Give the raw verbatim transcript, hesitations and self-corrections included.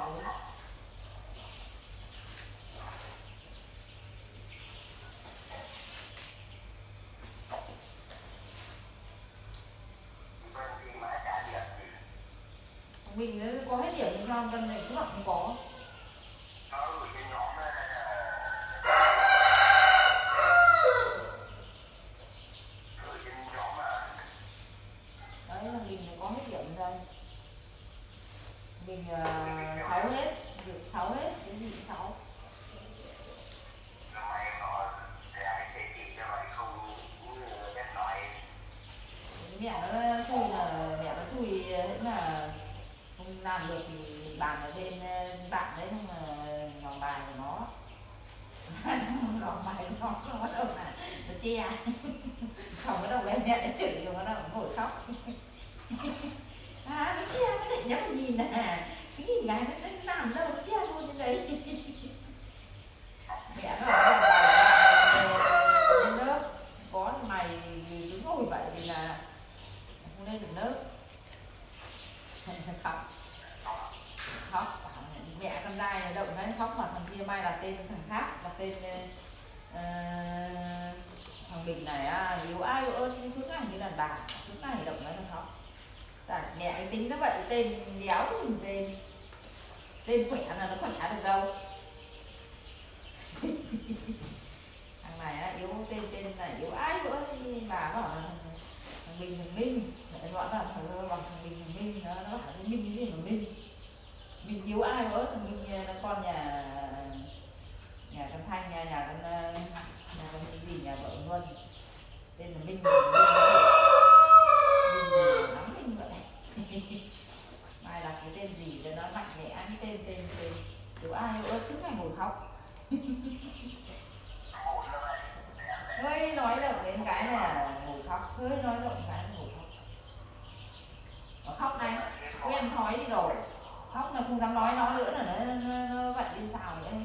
Mình có hết điểm thì sao bên này cứ bảo không có. Đấy là mình có hết điểm đây. Mình uh, sáu hết, được sáu hết, cái gì sáu. Mẹ nó xui là mẹ nó xui hết là không làm được thì bàn ở bên bạn đấy, không là lòng bài của nó. Xong lòng bài của nó nó bắt đầu là nó che. Xong bắt đầu em mẹ nó chửi rồi, bắt đầu ngồi khóc. À, nó che nó để nhắm nhìn nè. Cái nhìn gái nó làm đâu nó che luôn trên đấy. Mẹ nó bảo là lên lớp có mày đứng ngồi vậy thì là không lên được lớp. Khóc khóc mẹ con trai động nó khóc, mà thằng kia mai là tên thằng khác, là tên uh, thằng Bình này á, yếu ai ơn cái suốt ngày như là đàn, suốt ngày động nó thằng khóc. Tại mẹ cái tính nó vậy, tên đéo mình tên tên khỏe là nó khỏe được đâu. Thằng này á, yếu tên tên này yếu ai nữa thì bà bảo là thằng Bình thằng Minh, mẹ gọi là thằng bằng thằng Bình thằng Minh, nó nó bảo cái Minh cái gì mà Minh mình yếu ai nữa. Mình là con nhà nhà con Thanh, nhà nhà con nhà con cái gì nhà vợ Luân, tên là Minh. Mình lắm Minh vậy. Mai là cái tên gì cho nó mạnh mẽ, cái tên tên tên yếu ai nữa suốt ngày ngồi khóc. Hơi nói động đến cái là ngồi khóc, hơi nói động cái là ngồi khóc. Nó khóc này quen thói đi rồi, khóc là không dám nói nó nữa, là nó, nó, nó vậy đi sao nữa.